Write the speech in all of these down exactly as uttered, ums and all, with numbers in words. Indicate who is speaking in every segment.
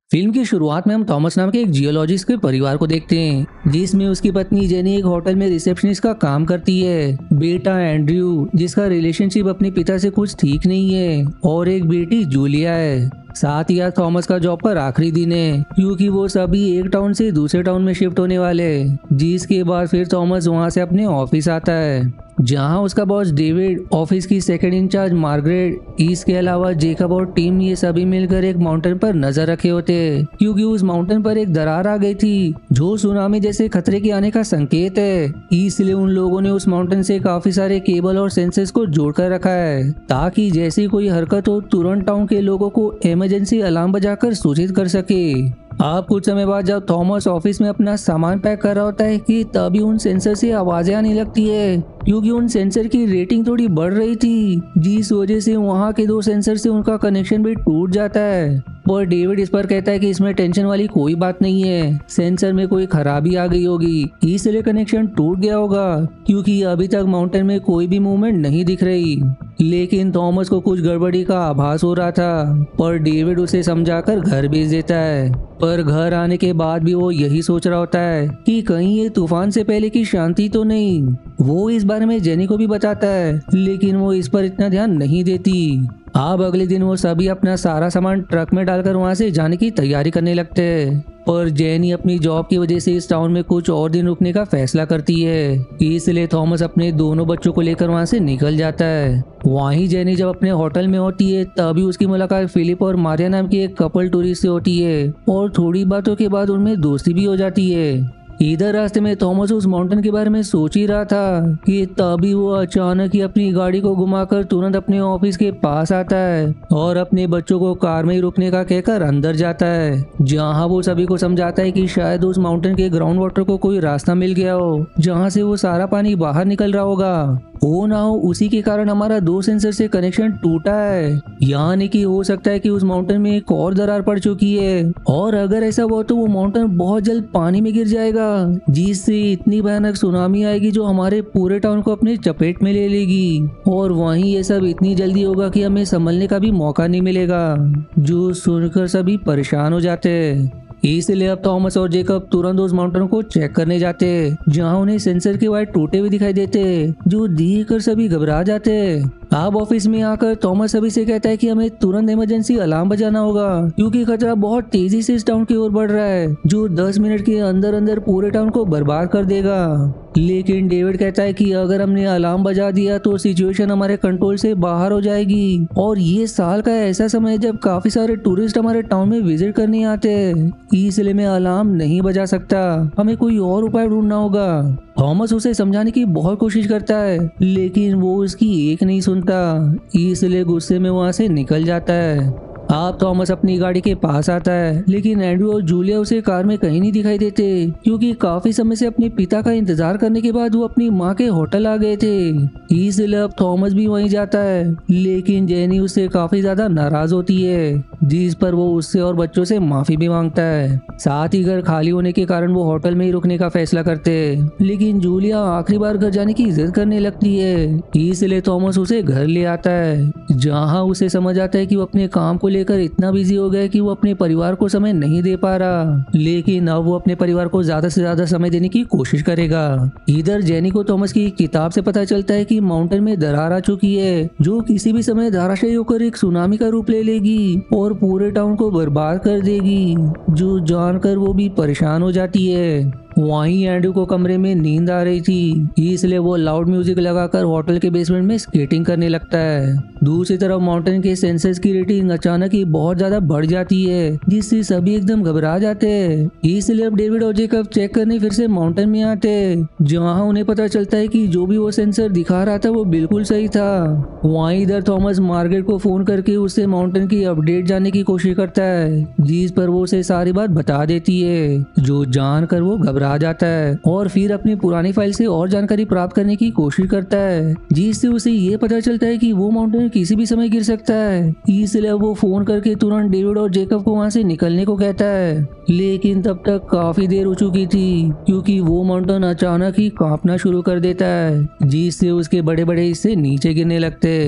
Speaker 1: Film की शुरुआत में हम थॉमस नाम के एक जियोलॉजिस्ट के परिवार को देखते हैं, जिसमें उसकी पत्नी जेनी एक होटल में रिसेप्शनिस्ट का काम करती है, बेटा एंड्रयू जिसका रिलेशनशिप अपने पिता से कुछ ठीक नहीं है, और एक बेटी जूलिया है। साथ ही आज थॉमस का जॉब पर आखिरी दिन है, क्योंकि वो सभी एक टाउन से दूसरे टाउन में शिफ्ट होने वाले हैं, जिसके बाद फिर थॉमस वहां से अपने ऑफिस आता है, जहां उसका बॉस डेविड, ऑफिस की सेकंड इंचार्ज मार्गरेट, इसके अलावा जेकब और टीम ये सभी मिलकर एक माउंटेन पर नजर रखे होते, क्योंकि उस माउंटेन पर एक दरार आ गई थी जो सुनामी जैसे खतरे के आने का संकेत है। इसलिए उन लोगों ने उस माउंटेन से काफी सारे केबल और सेंसर्स को जोड़कर रखा है, ताकि जैसी कोई हरकत हो तुरंत टाउन के लोगों को इमरजेंसी अलार्म बजाकर सूचित कर सके। अब कुछ समय बाद जब थॉमस ऑफिस में अपना सामान पैक कर रहा होता है कि तभी उन सेंसर से आवाजें आने लगती है, क्योंकि उन सेंसर की रेटिंग थोड़ी बढ़ रही थी, जिस वजह से वहां के दो सेंसर से उनका कनेक्शन भी टूट जाता है। पर डेविड इस पर कहता है कि इसमें टेंशन वाली कोई बात नहीं है, सेंसर में कोई खराबी आ गई होगी, इसलिए कनेक्शन टूट गया होगा, क्योंकि अभी तक माउंटेन में कोई भी मूवमेंट नहीं दिख रही। लेकिन थॉमस को कुछ गड़बड़ी का आभास हो रहा था, पर डेविड उसे समझाकर घर भेज देता है। पर घर आने के बाद भी वो यही सोच रहा होता है कि कहीं ये तूफान से पहले की शांति तो नहीं। वो इस बारे में जेनी को भी बताता है, लेकिन वो इस पर इतना ध्यान नहीं देती। अब अगले दिन वो सभी अपना सारा सामान ट्रक में डालकर वहां से जाने की तैयारी करने लगते हैं, पर जेनी अपनी जॉब की वजह से इस टाउन में कुछ और दिन रुकने का फैसला करती है, इसलिए थॉमस अपने दोनों बच्चों को लेकर वहां से निकल जाता है। वहीं जेनी जब अपने होटल में होती है तभी उसकी मुलाकात फिलिप और मारिया नाम की एक कपल टूरिस्ट से होती है, और थोड़ी बातों के बाद उनमें दोस्ती भी हो जाती है। इधर रास्ते में थॉमस उस माउंटेन के बारे में सोच ही रहा था कि तभी वो अचानक ही अपनी गाड़ी को घुमाकर तुरंत अपने ऑफिस के पास आता है और अपने बच्चों को कार में ही रुकने का कहकर अंदर जाता है, जहां वो सभी को समझाता है कि शायद उस माउंटेन के ग्राउंड वाटर को कोई रास्ता मिल गया हो जहां से वो सारा पानी बाहर निकल रहा होगा। हो ना हो उसी के कारण हमारा दो सेंसर से कनेक्शन टूटा है, यानी कि हो सकता है कि उस माउंटेन में एक और दरार पड़ चुकी है, और अगर ऐसा हुआ तो वो माउंटेन बहुत जल्द पानी में गिर जाएगा, जिससे इतनी भयानक सुनामी आएगी जो हमारे पूरे टाउन को अपने चपेट में ले लेगी, और वहीं ये सब इतनी जल्दी होगा कि हमें संभलने का भी मौका नहीं मिलेगा। जो सुनकर सभी परेशान हो जाते हैं। इसलिए अब थॉमस और जेकब तुरंत उस माउंटेन को चेक करने जाते, जहां उन्हें सेंसर के वायर टूटे हुए दिखाई देते, जो देखकर सभी घबरा जाते। अब ऑफिस में आकर थॉमस सभी से कहता है कि हमें तुरंत इमरजेंसी अलार्म बजाना होगा, क्योंकि खतरा बहुत तेजी से इस टाउन की ओर बढ़ रहा है, जो दस मिनट के अंदर अंदर पूरे टाउन को बर्बाद कर देगा। लेकिन डेविड कहता है कि अगर हमने अलार्म बजा दिया तो सिचुएशन हमारे कंट्रोल से बाहर हो जाएगी, और ये साल का ऐसा समय है जब काफी सारे टूरिस्ट हमारे टाउन में विजिट करने आते हैं, इसलिए मैं अलार्म नहीं बजा सकता, हमें कोई और उपाय ढूंढना होगा। थॉमस उसे समझाने की बहुत कोशिश करता है, लेकिन वो उसकी एक नहीं सुनता, इसलिए गुस्से में वहां से निकल जाता है। अब थॉमस अपनी गाड़ी के पास आता है, लेकिन एंड्रू और जूलिया उसे कार में कहीं नहीं दिखाई देते, क्योंकि काफी समय से अपने पिता का इंतजार करने के बाद वो अपनी माँ के होटल आ गए थे। इसलिए अब थॉमस भी वहीं जाता है, लेकिन जेनी उससे काफी ज्यादा नाराज होती है, जिस पर वो उससे और बच्चों से माफी भी मांगता है। साथ ही घर खाली होने के कारण वो होटल में ही रुकने का फैसला करते हैं, लेकिन जूलिया आखिरी बार घर जाने की जिद करने लगती है, इसलिए थॉमस उसे घर ले आता है, जहाँ उसे समझ आता है कि वो अपने काम को लेकर इतना बिजी हो गया कि वो अपने परिवार को समय नहीं दे पा रहा, लेकिन अब वो अपने परिवार को ज्यादा से ज्यादा समय देने की कोशिश करेगा। इधर जेनी को थॉमस की किताब से पता चलता है कि माउंटेन में दरार आ चुकी है, जो किसी भी समय धराशायी होकर एक सुनामी का रूप ले लेगी और पूरे टाउन को बर्बाद कर देगी, जो जानकर वो भी परेशान हो जाती है। वहीं एंड्रू को कमरे में नींद आ रही थी, इसलिए वो लाउड म्यूजिक लगाकर होटल के बेसमेंट में स्केटिंग करने लगता है। दूसरी तरफ माउंटेन के सेंसर्स की रेटिंग अचानक ही बहुत ज्यादा बढ़ जाती है, जिससे सभी एकदम घबरा जाते हैं। इसलिए अब डेविड और जेकब चेक करने फिर से माउंटेन में आते, जहां उन्हें पता चलता है कि जो भी वो सेंसर दिखा रहा था वो बिल्कुल सही था। वहीं इधर थॉमस मार्गरेट को फोन करके उससे माउंटेन की अपडेट जानने की कोशिश करता है, जिस पर वो उसे सारी बात बता देती है, जो जानकर वो घबरा आ जाता है और फिर अपनी पुरानी फाइल से और जानकारी प्राप्त करने की कोशिश करता है, जिससे उसे ये पता चलता है कि वो माउंटेन किसी भी समय गिर सकता है। इसलिए वो फोन करके तुरंत डेविड और जेकब को वहां से निकलने को कहता है, लेकिन तब तक काफी देर हो चुकी थी, क्योंकि वो माउंटेन अचानक ही कांपना शुरू कर देता है, जिससे उसके बड़े बड़े हिस्से नीचे गिरने लगते हैं।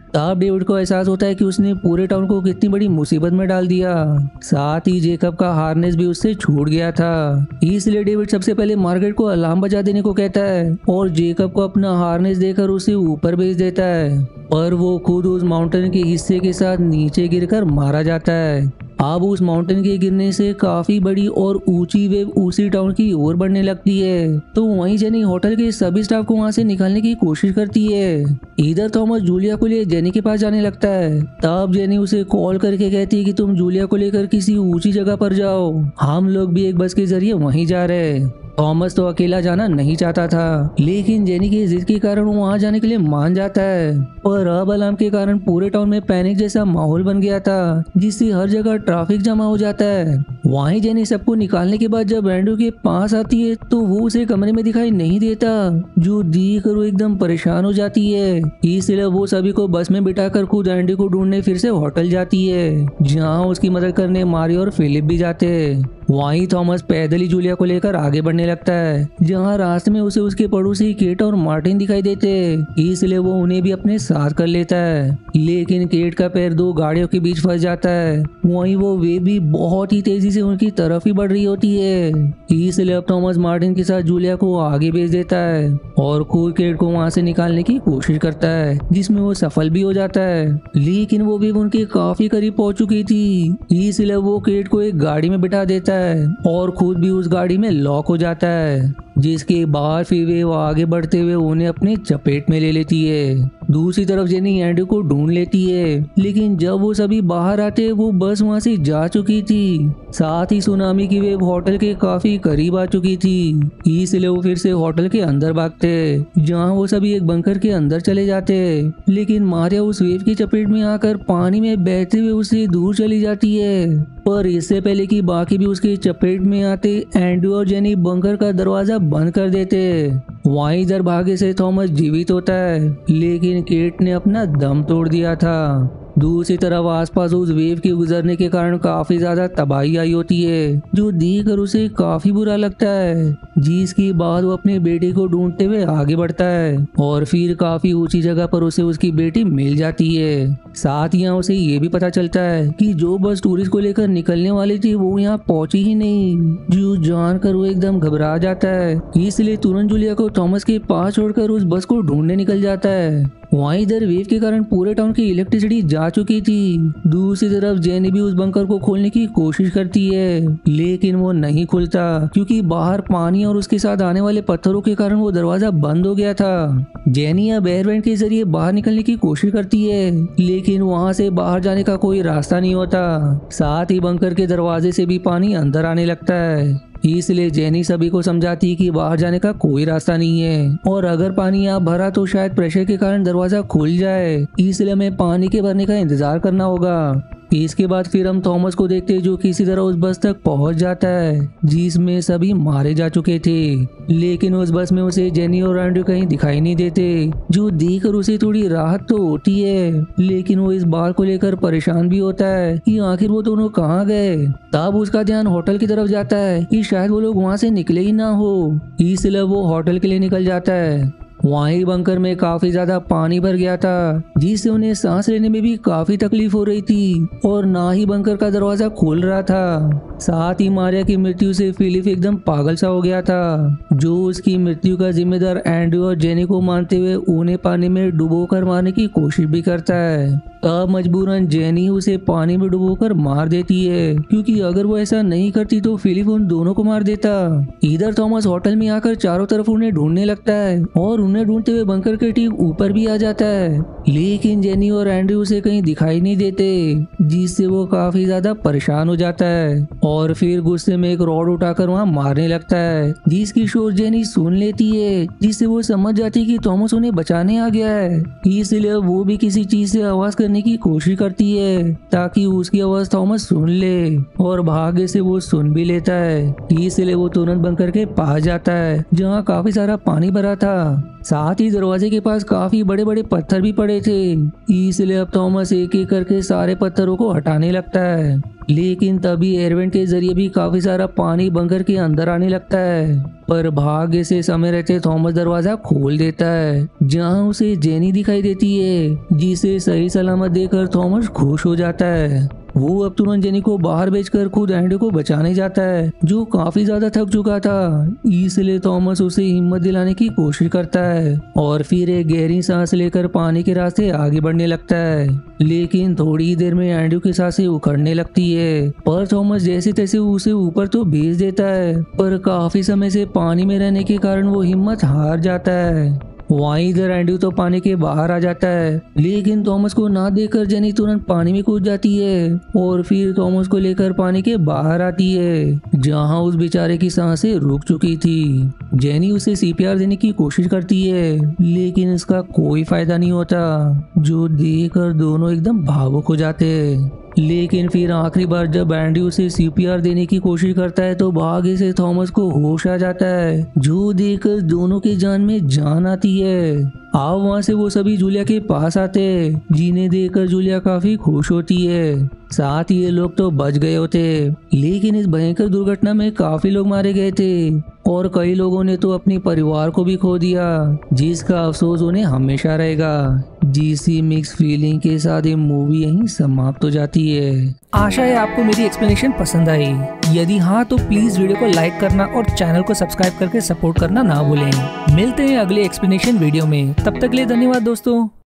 Speaker 1: तब डेविड को एहसास होता है कि उसने पूरे टाउन को कितनी बड़ी मुसीबत में डाल दिया। साथ ही जेकब का हार्नेस भी उससे छूट गया था। इसलिए डेविड सबसे पहले मार्गरेट को अलार्म बजा देने को कहता है और जेकब को अपना हार्नेस देकर उसे ऊपर भेज देता है, पर वो खुद उस माउंटेन के हिस्से के साथ नीचे गिरकर मारा जाता है। अब उस माउंटेन के गिरने से काफी बड़ी और ऊंची वेव उसी टाउन की ओर बढ़ने लगती है। तो वहीं जेनी होटल के सभी स्टाफ को वहां से निकालने की कोशिश करती है। इधर थॉमस जूलिया को लिए जेनी के पास जाने लगता है। तब जेनी उसे कॉल करके कहती है कि तुम जूलिया को लेकर किसी ऊंची जगह पर जाओ, हम लोग भी एक बस के जरिए वहीं जा रहे हैं। थॉमस तो अकेला जाना नहीं चाहता था, लेकिन जेनी की जिद के कारण वो वहां जाने के लिए मान जाता है। पर अब अलार्म के कारण पूरे टाउन में पैनिक जैसा माहौल बन गया था, जिससे हर जगह ट्रैफिक जमा हो जाता है। वहीं जेनी सबको निकालने के बाद जब एंड्रू के पास आती है तो वो उसे कमरे में दिखाई नहीं देता, जो देख कर वो एकदम परेशान हो जाती है। इसलिए वो सभी को बस में बिठाकर खुद एंड्रू को ढूंढने फिर से होटल जाती है, जहाँ उसकी मदद करने मारियो और फिलिप भी जाते हैं। वहीं थॉमस पैदल ही जूलिया को लेकर आगे बढ़ने लगता है, जहाँ रास्ते में उसे उसके पड़ोसी केट और मार्टिन दिखाई देते, इसलिए वो उन्हें भी अपने साथ कर लेता है। लेकिन केट का पैर दो गाड़ियों के बीच फंस जाता है। वहीं वो वे भी बहुत ही तेजी से उनकी तरफ ही बढ़ रही होती है, इसलिए अब थॉमस मार्टिन के साथ जूलिया को आगे भेज देता है और खुद केट को वहां से निकालने की कोशिश करता है, जिसमें वो सफल भी हो जाता है। लेकिन वो भी उनके काफी करीब पहुंच चुकी थी, इसलिए वो केट को एक गाड़ी में बिठा देता है और खुद भी उस गाड़ी में लॉक हो जाता है, जिसके बाद फिर वे वो आगे बढ़ते हुए उन्हें अपने चपेट में ले लेती है। दूसरी तरफ जेनी एंड्रू को ढूंढ लेती है, लेकिन जब वो सभी बाहर आते वो बस वहां से जा चुकी थी। साथ ही सुनामी की वेव होटल के काफी करीब आ चुकी थी, इसलिए वो फिर से होटल के अंदर भागते, जहां वो सभी एक बंकर के अंदर चले जाते। लेकिन मारिया उस वेव की चपेट में आकर पानी में बहते हुए उससे दूर चली जाती है। पर इससे पहले कि बाकी भी उसके चपेट में आते, एंड्रू और जेनी बंकर का दरवाजा बंद कर देते। वहीं इधर भाग्य से थॉमस जीवित होता है, लेकिन केट ने अपना दम तोड़ दिया था। दूसरी तरफ आसपास उस वेव के गुजरने के कारण काफी ज्यादा तबाही आई होती है, जो देखकर उसे काफी बुरा लगता है, जिसके बाद वो अपने बेटे को ढूंढते हुए आगे बढ़ता है और फिर काफी ऊंची जगह पर उसे उसकी बेटी मिल जाती है। साथ ही यहाँ उसे ये भी पता चलता है कि जो बस टूरिस्ट को लेकर निकलने वाली थी वो यहाँ पहुंची ही नहीं, जो जानकर वो एकदम घबरा जाता है। इसलिए तुरंत जूलिया को थॉमस के पास छोड़कर उस बस को ढूंढने निकल जाता है। वहीं इधर वेव के कारण पूरे टाउन की इलेक्ट्रिसिटी जा चुकी थी। दूसरी तरफ जेनी भी उस बंकर को खोलने की कोशिश करती है, लेकिन वो नहीं खुलता, क्योंकि बाहर पानी और उसके साथ आने वाले पत्थरों के कारण वो दरवाजा बंद हो गया था। जेनी अब एयरवेंट के जरिए बाहर निकलने की कोशिश करती है, लेकिन वहां से बाहर जाने का कोई रास्ता नहीं होता। साथ ही बंकर के दरवाजे से भी पानी अंदर आने लगता है, इसलिए जेनी सभी को समझाती कि बाहर जाने का कोई रास्ता नहीं है, और अगर पानी यहाँ भरा तो शायद प्रेशर के कारण दरवाजा खुल जाए, इसलिए हमें पानी के भरने का इंतजार करना होगा। इसके बाद फिर हम थॉमस को देखते हैं, जो किसी तरह उस बस तक पहुंच जाता है जिसमें सभी मारे जा चुके थे। लेकिन उस बस में उसे जेनी और एंड्रू कहीं दिखाई नहीं देते, जो देखकर उसे थोड़ी राहत तो होती है, लेकिन वो इस बात को लेकर परेशान भी होता है कि आखिर वो दोनों कहाँ गए। तब उसका ध्यान होटल की तरफ जाता है कि शायद वो लोग वहां से निकले ही ना हो, इसलिए वो होटल के लिए निकल जाता है। वहीं बंकर में काफी ज्यादा पानी भर गया था, जिससे उन्हें सांस लेने में भी काफी तकलीफ हो रही थी, और ना ही बंकर का दरवाजा खोल रहा था। साथ ही मारिया की मृत्यु से फिलिप एकदम पागल सा हो गया था, जो उसकी मृत्यु का जिम्मेदार एंड्रू और जेनी को मानते हुए उन्हें पानी में डुबोकर मारने की कोशिश भी करता है। तब मजबूरन जेनी उसे पानी में डुबोकर मार देती है, क्योंकि अगर वो ऐसा नहीं करती तो फिलिप उन दोनों को मार देता। इधर थॉमस होटल में आकर चारों तरफ उन्हें ढूंढने लगता है, और उन्हें ढूंढते हुए बंकर के ठीक ऊपर भी आ जाता है, लेकिन जेनी और एंड्रू उसे कहीं दिखाई नहीं देते, जिससे वो काफी ज्यादा परेशान हो जाता है, और फिर गुस्से में एक रॉड उठाकर वहाँ मारने लगता है, जिसकी शोर जेनी सुन लेती है, जिससे वो समझ जाती है कि थॉमस उन्हें बचाने आ गया है। इसलिए वो भी किसी चीज से आवाज करने की कोशिश करती है, ताकि उसकी आवाज थॉमस सुन ले, और भाग्य से वो सुन भी लेता है। इसलिए वो तुरंत बंकर के पास जाता है, जहाँ काफी सारा पानी भरा था। साथ ही दरवाजे के पास काफी बड़े बड़े पत्थर भी पड़े थे, इसलिए अब थॉमस एक एक करके सारे पत्थरों को हटाने लगता है। लेकिन तभी एयरवेंट के जरिए भी काफी सारा पानी बंकर के अंदर आने लगता है, पर भाग्य से समय रहते थॉमस दरवाजा खोल देता है, जहां उसे जेनी दिखाई देती है, जिसे सही सलामत देखकर थॉमस खुश हो जाता है। वो अब तुरंत जेनी को बाहर भेजकर खुद एंड्रयू को बचाने जाता है, जो काफी ज्यादा थक चुका था। इसलिए थॉमस उसे हिम्मत दिलाने की कोशिश करता है और फिर एक गहरी सांस लेकर पानी के रास्ते आगे बढ़ने लगता है। लेकिन थोड़ी देर में एंड्रयू की सांसें उखड़ने लगती है, पर थॉमस जैसे तैसे उसे ऊपर तो भेज देता है, पर काफी समय से पानी में रहने के कारण वो हिम्मत हार जाता है। वहीं इधर एंड्रयू तो पानी के बाहर आ जाता है, लेकिन थॉमस को ना देखकर जेनी तुरंत पानी में कूद जाती है और फिर थॉमस को लेकर पानी के बाहर आती है, जहां उस बेचारे की सांसें रुक चुकी थी। जेनी उसे सीपीआर देने की कोशिश करती है, लेकिन इसका कोई फायदा नहीं होता, जो देखकर दोनों एकदम भावुक हो जाते हैं। लेकिन फिर आखिरी बार जब एंड्रयू उसे सीपीआर देने की कोशिश करता है तो भाग्य से थॉमस को होश आ जाता है, जो देखकर दोनों की जान में जान आती है। अब वहाँ से वो सभी जूलिया के पास आते हैं, जिन्हें देखकर जूलिया काफी खुश होती है। साथ ही ये लोग तो बच गए होते, लेकिन इस भयंकर दुर्घटना में काफी लोग मारे गए थे और कई लोगों ने तो अपने परिवार को भी खो दिया, जिसका अफसोस उन्हें हमेशा रहेगा। जिसी मिक्स फीलिंग के साथ ये मूवी यहीं समाप्त हो जाती है।
Speaker 2: आशा है आपको मेरी एक्सप्लेनेशन पसंद आई। यदि हाँ तो प्लीज वीडियो को लाइक करना और चैनल को सब्सक्राइब करके सपोर्ट करना ना भूलें। मिलते हैं अगले एक्सप्लेनेशन वीडियो में, तब तक के लिए धन्यवाद दोस्तों।